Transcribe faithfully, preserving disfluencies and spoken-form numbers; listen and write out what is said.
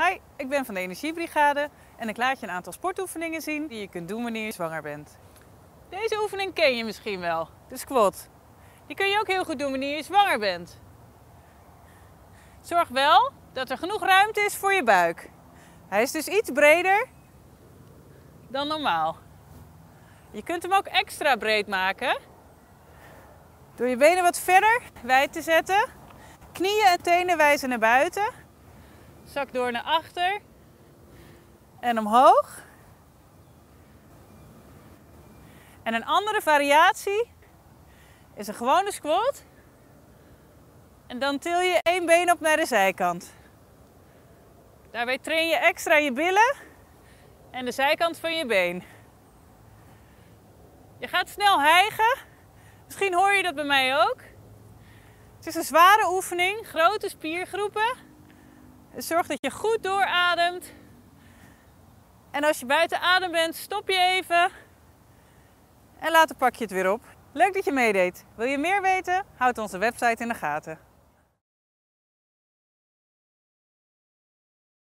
Hi, ik ben van de Energiebrigade en ik laat je een aantal sportoefeningen zien die je kunt doen wanneer je zwanger bent. Deze oefening ken je misschien wel, de squat. Die kun je ook heel goed doen wanneer je zwanger bent. Zorg wel dat er genoeg ruimte is voor je buik. Hij is dus iets breder dan normaal. Je kunt hem ook extra breed maken door je benen wat verder wijd te zetten. Knieën en tenen wijzen naar buiten. Zak door naar achter en omhoog. En een andere variatie is een gewone squat. En dan til je één been op naar de zijkant. Daarbij train je extra je billen en de zijkant van je been. Je gaat snel hijgen. Misschien hoor je dat bij mij ook. Het is een zware oefening, grote spiergroepen. Dus zorg dat je goed doorademt. En als je buiten adem bent, stop je even. En later pak je het weer op. Leuk dat je meedeed. Wil je meer weten? Houd onze website in de gaten.